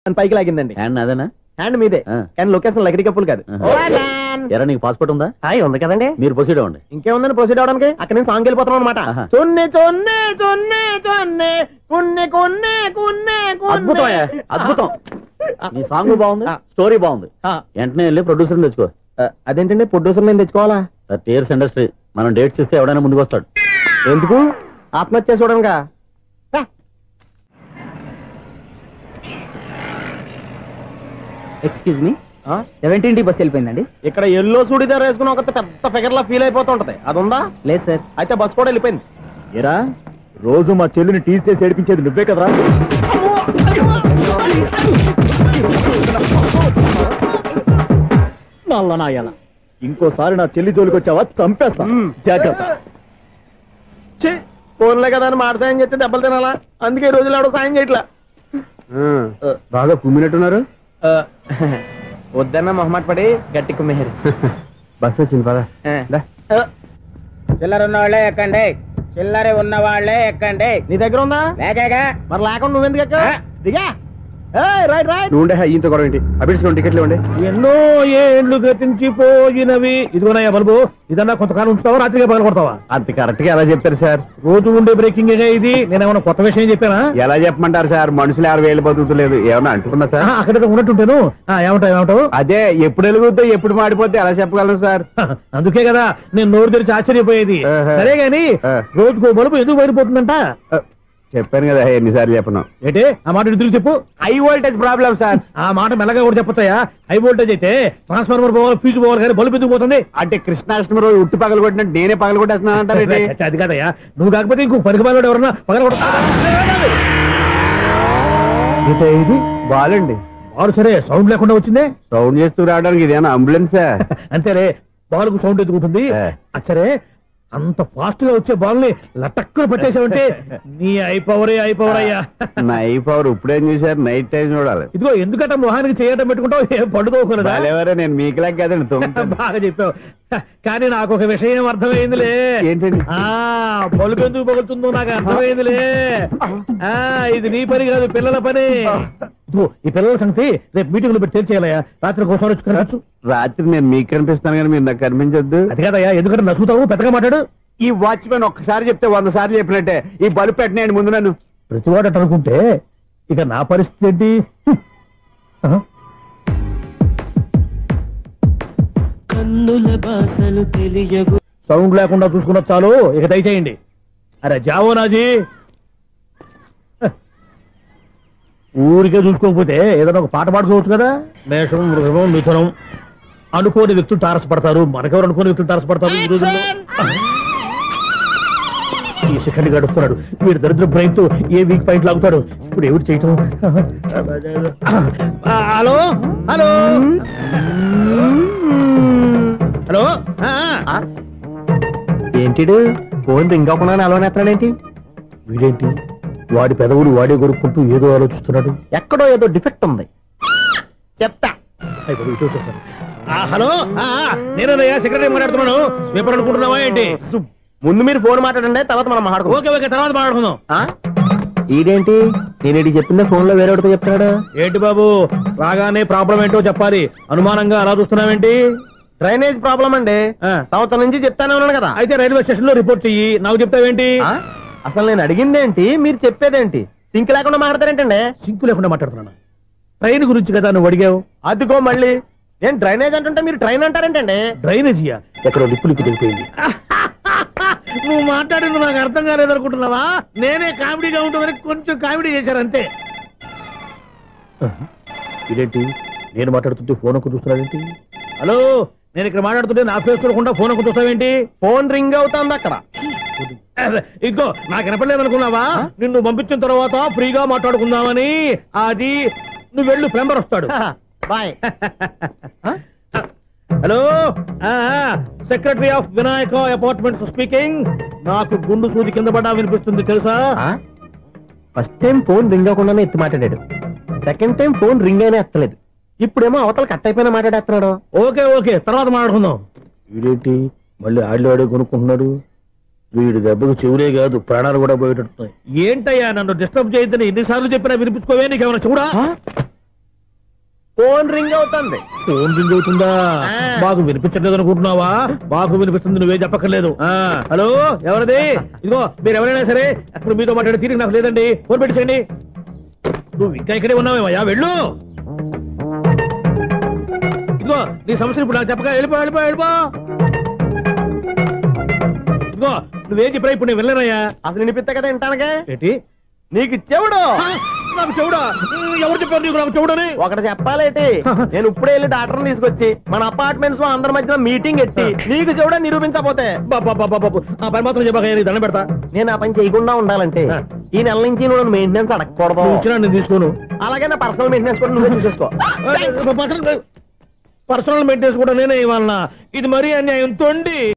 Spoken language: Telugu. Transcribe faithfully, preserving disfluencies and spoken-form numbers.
పైకి లాగిందండి. హ్యాండ్ అదేనా? హ్యాండ్ మీదే, కానీ లొకేషన్ లగడి కప్పులు కాదు. ఎరా నీకు పాస్పోర్ట్ ఉందా? ఉంది కదండి. మీరు ప్రొసీడ్ అవ్వండి. ఇంకేముందని ప్రొసీడ్ అవడానికి? అక్కడ నేను సాంగ్ వెళ్ళిపోతున్నాం అనమాట. చొన్నే చొన్నే చొన్నే చొన్నే కున్నే కొన్నే కున్నే. అద్భుతం అద్భుతం. నీ సాంగ్ బాగుంది, స్టోరీ బాగుంది. వెంటనే వెళ్ళి ప్రొడ్యూసర్ తెచ్చుకో. అదేంటండి ప్రొడ్యూసర్ నేను తెచ్చుకోవాలా? థర్టీ ఇయర్స్ ఇండస్ట్రీ, మనం డేట్స్ ఇస్తే ఎవడైనా ముందుకు వస్తాడు. ఎందుకు? ఆత్మహత్య చూడంగా. Excuse me, seventeen D bus వెళ్ళిపోయిందండి. ఇక్కడ ఎల్లో చూడిదార్ వేసుకుని ఒక పెద్ద ఫిగర్ లా ఫీల్ అయిపోతుంటది, అది ఉందా? లేదు సార్. అయితే బస్ కూడా వెళ్ళిపోయింది. ఏరా రోజు మా చెల్లిని టీస్ చేసి ఏడిపించేది నువ్వే కదరా? నల్లనాయాల, ఇంకోసారి నా చెల్లి జోలికి వచ్చావా చంపేస్తా, జాగ్రత్త. ఫోన్లే కదా అని మాట సాయం చేస్తే దెబ్బలు తినాలా? అందుకే ఈ రోజులు ఎవడో సాయం చేయట్లా. బాగా కుమ్మినట్టున్నారు. వద్దన్న మొహమాట పడి గట్టి కుమ్మేరు. బస్ వచ్చింది పద. చిల్లర ఉన్న వాళ్ళే ఎక్కండి, చిల్లర ఉన్న వాళ్ళే ఎక్కండి. నీ దగ్గర ఉందా? లేకగా. మరి లేకుండా నువ్వెందుకు ఎక్కావు? దిగా. Right right. నువ్వు ఇంత గొడవ ఏంటి? అభిడ్స్ టికెట్లు ఇవ్వండి. ఎన్నో ఏళ్ళు గతించిపోయినవి. ఇదిగోనయ్యా బల్బు, ఇదన్నా కొంతకాలం ఉంచుతావా, రాత్రిగా పగల కొడతావా? అంత కరెక్ట్ గా ఎలా చెప్తారు సార్? రోజు ఉండే బ్రేకింగ్ ఇది. నేనేమన్నా కొత్త విషయం చెప్పానా? ఎలా చెప్పమంటారు సార్? మనుషులు ఎవరు వేలు బతుకుతలేదు, ఏమన్నా అంటున్నా సార్? అక్కడ ఉన్నట్టుంటాను. ఏమంటావు ఏమంటావు? అదే ఎప్పుడు వెలుగుతో ఎప్పుడు మాడిపోతే ఎలా చెప్పగలరు సార్? అందుకే కదా నేను నోరు తెరిచి ఆశ్చర్యపోయేది. సరే గాని రోజుకో బల్బు ఎందుకు బయటపోతుందంట? చెప్పాను కదా ఎన్నిసార్లు చెప్పను. ఏంటి ఆ మాట తిరిగి చెప్పు. High voltage problem sir. ఆ మాట మెల్లగా కూడా చెప్పొచ్చాయా? హై వోల్టేజ్ అయితే ట్రాన్స్ఫార్మర్ పోవాలి, ఫ్యూజ్ పోవాలి, కానీ బల్బు ఎందుకు పోతుంది? అంటే కృష్ణాష్టమి రోజు ఉట్టి పగలు కొట్టినట్టు నేనే పగలు కొట్టేస్తున్నాను అంటారు. అది కాదయ్యా, నువ్వు కాకపోతే ఇంకో పనికి పగలు ఎవరన్నా పగల కొడతా. ఇది బాలండి. బాలు సరే, సౌండ్ లేకుండా వచ్చిందే. సౌండ్ చేస్తూ రావడానికి ఇదేనా అంబులెన్స్? అంతేలే, బాలుకు సౌండ్ ఎదుగుతుంది. సరే, అంత ఫాస్ట్ గా వచ్చే బాల్ ని లటక్కులు పట్టేసావంటే నీ ఐ పవరే ఐ పవర్ అయ్యా. నా ఐ పవర్ ఇప్పుడేం చూసారు? నైట్ టైం చూడాలి. ఇదిగో ఎందుకంటే మొహానికి చేయటం పెట్టుకుంటావు, ఏం పండుకోకూడదా? నేను మీకులా కదండి. బాగా చెప్పావు, కానీ నాకు ఒక విషయం అర్థమైందిలే. ఏంటండి? ఆ బల్బు ఎందుకు పగులుతుందో నాకు అర్థమైందిలే. ఆ ఇది నీ పని కాదు, పిల్లల పని. ఈ పిల్లల సంగతి రేపు మీటింగ్ లో పెట్టి తెలిసేయాలయ్యా. రాత్రి ఒకసారి వచ్చి కనవచ్చు. రాత్రి నేను మీకు కనిపిస్తాను కానీ మీరు నాకు కనిపించొద్దు. అది కాదయ్యా, ఎందుకంటే నచ్చుతావు, పెద్దగా మాట్లాడు. ఈ వాచ్మెన్ ఒక్కసారి చెప్తే వంద సార్లు చెప్పినట్టే. ఈ బల్బు పెట్టినాయండి ముందు నన్ను. ప్రతివాడు అట్ట అనుకుంటే ఇక నా పరిస్థితి ఏంటి? కన్నుల భాషలు తెలియవు. సౌండ్ లేకుండా చూసుకున్న చాలు, ఇక దయచేయండి. అరే జావో నాజీ, ఊరికే చూసుకోకపోతే ఏదైనా ఒక పాట పాడుకోవచ్చు కదా. మేషం, మృగం, మిథునం అనుకోని వ్యక్తులు తారసపడతారు, మనకెవరు అనుకోని వ్యక్తులు తారసపడతారు ఈ రోజుల్లో. ఈ సెకండ్ గడుపుతున్నాడు వీడు దరిద్ర బ్రెయిన్ తో ఏ వీక్ పాయింట్ లాగుతాడు. ఇప్పుడు ఎవరు చేయటం? Hello hello hello. ఏంటిడు ఫోన్ రింగ్ అవ్వకుండా అలవనేస్తాడేంటి? వీడేంటి వాడి పెదవులు వాడే కొరుక్కుంటూ ఏదో ఆలోచిస్తున్నాడు. ఎక్కడో ఏదో డిఫెక్ట్ ఉంది, చెప్తా. హలో, నేనయ్యా సెక్రటరీ మాట్లాడుతున్నాను. స్వీపర్ అనుకుంటున్నావా ఏంటి? ముందు మీరు ఫోన్ మాట్లాడండి, తర్వాత మనం మాట్లాడుకుందాం. ఓకే ఓకే, తర్వాత మాట్లాడుకుందాం. ఇదేంటి నేనేటి చెప్పిందే ఫోన్ లో వేరేవాడితో చెప్తాడు ఏంటి బాబు? రాగానే ప్రాబ్లం ఏంటో చెప్పాలి, అనుమానంగా అలా చూస్తున్నావేంటి? డ్రైనేజ్ ప్రాబ్లం అండి, సంవత్సరం నుంచి చెప్తానే ఉన్నాను కదా. అయితే రైల్వే స్టేషన్ లో రిపోర్ట్ చెయ్యి, నాకు చెప్తావేంటి? అసలు నేను అడిగిందేంటి, మీరు చెప్పేదేంటి? సింక్ లేకుండా మాట్లాడతారేంటండి? సింక్ లేకుండా మాట్లాడుతున్నాను. ట్రైన్ గురించి కదా నువ్వు అడిగావు. అదిగో మళ్ళీ నేను డ్రైనేజ్ అంటుంటే మీరు ట్రైన్ అంటారేంటండి? డ్రైనేజీయా? ఎక్కడో లిప్పు లిప్పు తెలిపోయింది. నువ్వు మాట్లాడింది నాకు అర్థం కాలేదనుకుంటున్నావా? నేనే కామెడీగా ఉంటుందని కొంచెం కామెడీ చేశారు అంతే. ఇదేంటి నేను మాట్లాడుతుంటే ఫోన్ ఒక్క చూస్తున్నావేంటి? హలో, నేను ఇక్కడ మాట్లాడుతుంటే నా ఫేస్ చూడకుండా ఫోన్ ఒక్క చూస్తావేంటి? ఫోన్ రింగ్ అవుతుంది అక్కడ. ఇంకో నాకు వినపడలేదు అనుకున్నావా? నిన్ను పంపించిన తర్వాత ఫ్రీగా మాట్లాడుకుందామని. అది నువ్వు వెళ్ళు, ప్లంబర్ వస్తాడు. Bye. Hello, secretary of Vinayaka apartments speaking. నాకు గుండు సూది కింద పడ్డా వినిపిస్తుంది తెలుసా? ఫస్ట్ టైం ఫోన్ రింగ్ అవ్వకుండానే ఎత్తి మాట్లాడాడు, సెకండ్ టైం ఫోన్ రింగ్ అయినా ఎత్తలేదు, ఇప్పుడేమో అవతల కట్ అయిపోయినా మాట్లాడేస్తున్నాడు. ఓకే ఓకే, తర్వాత మాట్లాడుకుందాం. వీడేంటి మళ్ళీ ఆడిలో ఆడే కొనుక్కుంటున్నాడు? వీడి దెబ్బకు చెవులే కాదు ప్రాణాలు కూడా పోయేటట్టున్నాయి. ఏంటయ్యా నన్ను డిస్టర్బ్ చేయొద్దని ఎన్నిసార్లు చెప్పినా వినిపించుకోవే, నీకేమైనా చూడా? ఫోన్ రింగ్ అవుతుంది. ఫోన్ రింగ్ అవుతుందా? ఆ. మాకు వినిపించట్లేదు అనుకుంటున్నావా? మాకు వినిపిస్తుంది, నువ్వే చెప్పక్కర్లేదు. ఆ, హలో, ఎవరిది? ఇదిగో మీరు ఎవరైనా సరే అప్పుడు మీతో మాట్లాడే తీరిక నాకు లేదండి. ఫోన్ పెట్టేసేయండి. నువ్వు ఇంకా ఇక్కడే ఉన్నావేమయ్యా, వెళ్ళు. ఇదిగో నీ సమస్యలు ఇప్పుడు నాకు చెప్పక వెళ్ళిపో వెళ్ళిపో వెళ్ళిపో. ఇదిగో నువ్వేం చెప్పరా ఇప్పుడు నేను వెళ్ళానయ్యా. అసలు వినిపిస్తా కదా వింటానుగా. ఏంటి నీకు చెవుడు నాకు చెవుడా? ఎవరు చెప్పారు నీకు నాకు చెవుడని? ఒకటి చెప్పాలేటి. నేను ఇప్పుడే వెళ్ళి డాక్టర్ తీసుకొచ్చి మన అపార్ట్మెంట్స్ లో అందరి మధ్యన మీటింగ్ ఎట్టి నీకు చెవుడా నిరూపించకపోతే బాబా బాబా బాబు ఆ పని మాత్రం చెప్పక నీకు దండం పెడతా. నేను ఆ పని చేయకుండా ఉండాలంటే ఈ నెల నుంచి నువ్వు మెయింటెనెన్స్ అడగకూడదు. నువ్వు ఇచ్చినా నేను తీసుకోను. అలాగే నా పర్సనల్ మెయింటెనెన్స్ కూడా నువ్వే చూసేసుకో. పర్సనల్ మెయింటెనెన్స్ కూడా నేనే ఇవ్వాలన్నా? ఇది మరీ అన్యాయం తొండి.